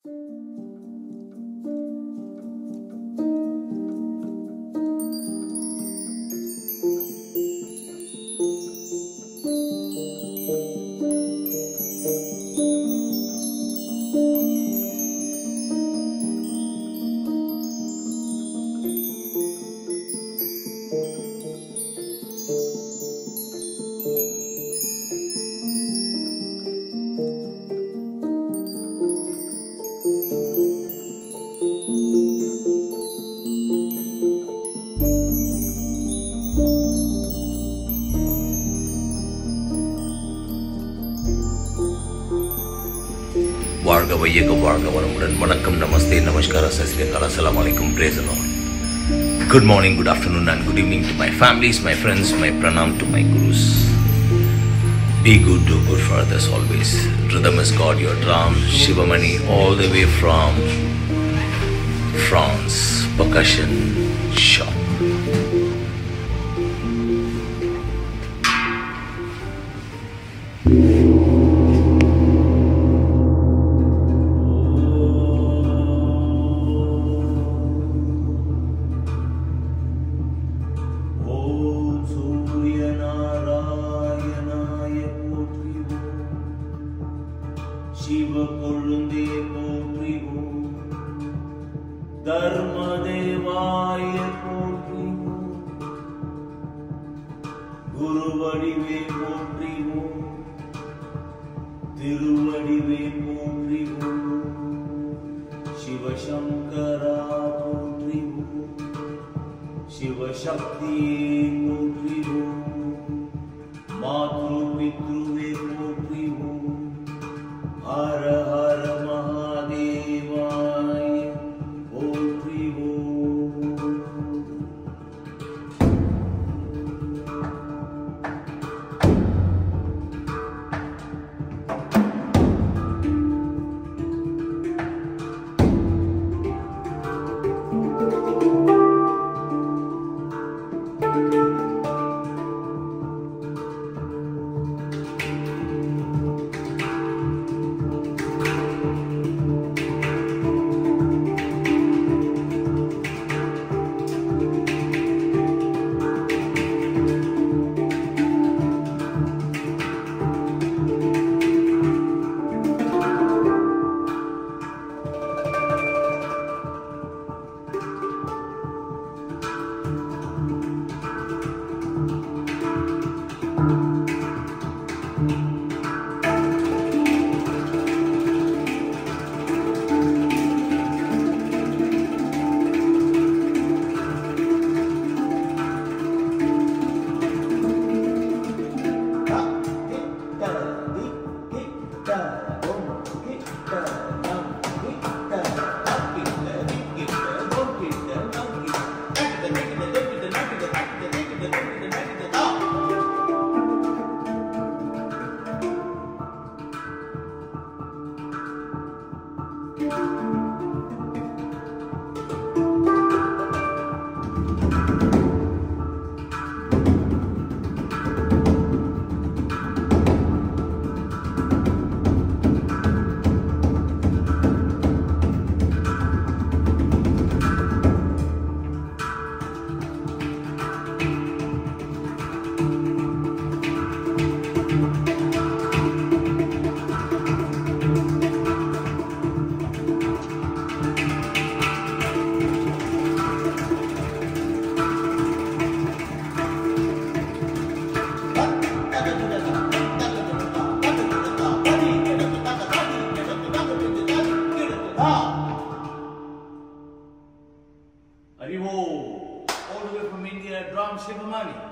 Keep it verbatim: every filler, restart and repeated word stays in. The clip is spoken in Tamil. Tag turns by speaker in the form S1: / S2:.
S1: வாழ்க வையகம் வாழ்க வளமுடன். வணக்கம், நமஸ்தே, நமஸ்கார, சஸ்ரீகால், அஸ்ஸலாமு அலைக்கும், praise the Lord. Good morning, good afternoon and good evening to my families, my friends, my pranam to my gurus. Be good, do good for others always. Rhythm is God, your drum, Shivamani, all the way from France, percussion shop.
S2: Shiv कोळुंदे पोत्रिवो धर्मदेवाय पोत्रिवो गुरुवडिवे पोत्रिवो तिरुवडिवे पोत्रिवो शिवशंकरा पोत्रिवो शिवशक्तिये पोत्रिवो मातृपितृवे पोत्रिवो हर हर महादेवाय पोत्रिवो.
S3: Haribo, all the way from India, drum Shivamani.